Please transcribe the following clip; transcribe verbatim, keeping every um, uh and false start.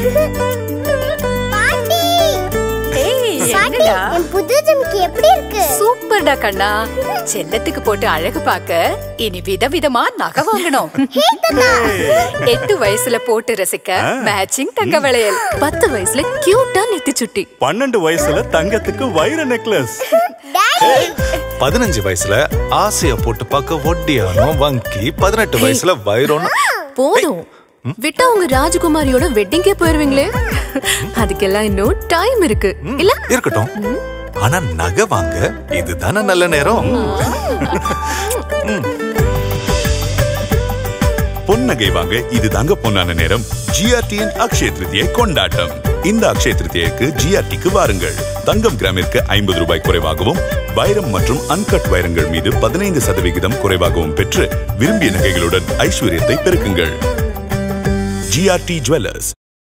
சூப்பர்டா கண்ணா. செல்லத்துக்கு போட்டு அழகு பார்க்க இனி விதவிதமா நகை வாங்கணும். எட்டு வயசுல போட்டு ரசிக்க மேட்சிங் தங்க வளையல். பத்து வயசுல கியூட்டா நெத்தி சுட்டி. பன்னெண்டு வயசுல தங்கத்துக்கு வைர நெக்லஸ். பதினஞ்சு வயசுல ஆசைய போட்டு பார்க்க ஒட்டியானோ வங்கி. பதினெட்டு வயசுல வைரம். போதும் விட்டா உங்க ராஜகுமாரியோட வெட்டிங்கே போயிருவீங்களே. அதுக்கெல்லாம் இன்னும் டைம் இருக்கு இல்ல? இருக்கட்டும். ஆனா நகை வாங்க இதுதானே நல்ல நேரம். பொன்னகை வாங்க இதுதாங்க பொன்னான நேரம். ஜிஆர்டியின் அக்ஷய திருதியை கொண்டாட்டம். இந்த அக்ஷய திருதியைக்கு ஜிஆர்டிக்கு வாருங்கள். தங்கம் கிராமிற்கு ஐம்பது ரூபாய் குறைவாகவும், வைரம் மற்றும் அன்கட் வைரங்கள் மீது பதினைந்து சதவிகிதம் குறைவாகவும் பெற்று விரும்பிய நகைகளுடன் ஐஸ்வர்யத்தை பெருக்குங்கள். GRT jewellers.